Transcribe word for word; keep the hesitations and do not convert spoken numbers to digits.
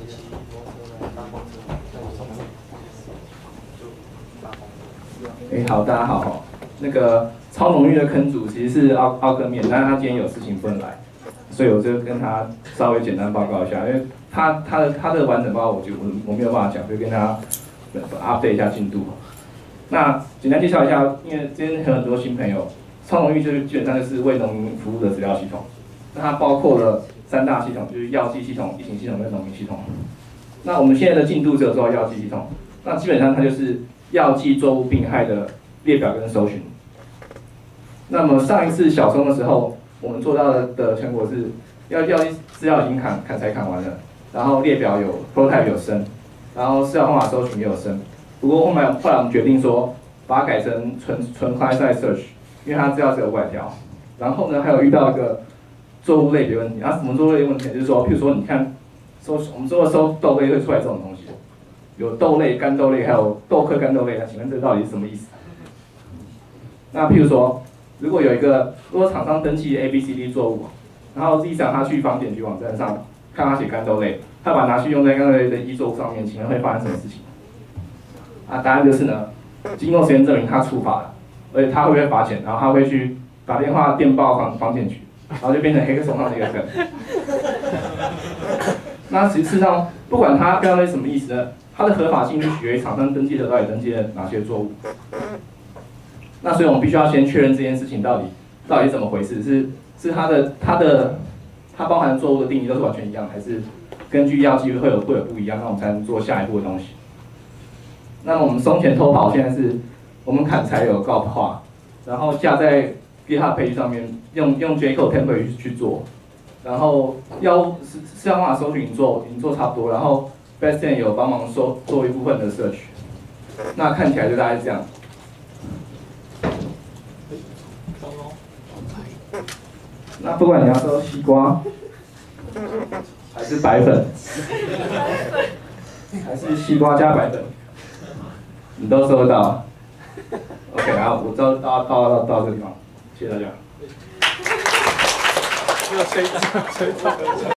哎，好，大家好。那个超浓郁的坑主其实是奥奥克面，但是他今天有事情不能来，所以我就跟他稍微简单报告一下，因为他他的他的完整报告我就我我没有办法讲，就跟他 update 一下进度。那简单介绍一下，因为今天有很多新朋友，超浓郁就是基本上就是为农民服务的资料系统，那它包括了三大系统，就是药剂系统、疫情系统跟农民系统。那我们现在的进度只有做到药剂系统，那基本上它就是药剂作物病害的列表跟搜寻。那么上一次小松的时候，我们做到的的成果是，药药剂资料已经砍砍柴砍完了，然后列表有 prototype 有升，然后饲料方法搜寻也有升。不过后面后来我们决定说，把它改成纯纯 client side search， 因为它资料只有五百条。然后呢，还有遇到一个作物类别问题，然后什么作物类别问题？就是说，譬如说你看搜我们说的搜豆类会出来这种东西，有豆类、干豆类，还有豆科干豆类。那请问这到底是什么意思？那譬如说，如果有一个如果厂商登记 A、B、C、D 作物，然后 Z 厂他去房检局网站上看他写干豆类，他把它拿去用在干豆类的一作物上面，请问会发生什么事情？啊，答案就是呢，经过实验证明他触法了，而且他会不会罚钱？然后他会去打电话电报房房检局，然后就变成黑客手上的一个梗。那实际上，不管他干豆类什么意思呢，它的合法性是取决于厂商登记的到底登记了哪些作物。那所以我们必须要先确认这件事情到底到底是怎么回事，是是它的它的它包含的作物的定义都是完全一样，还是根据药剂会有会有不一样？那我们才能做下一步的东西。那么我们松前偷跑现在是我们砍柴有 G A P 化，然后架在 GitHub page 上面用用 J-code template 去去做，然后要是是要方法搜寻已经做已经做差不多，然后 Bestien 有帮忙收做一部分的 search， 那看起来就大概是这样。那不管你要搜西瓜，还是白粉，还是西瓜加白粉，你都搜得到。OK， 然后我到到到到到这个地方，谢谢大家。 这个吹吹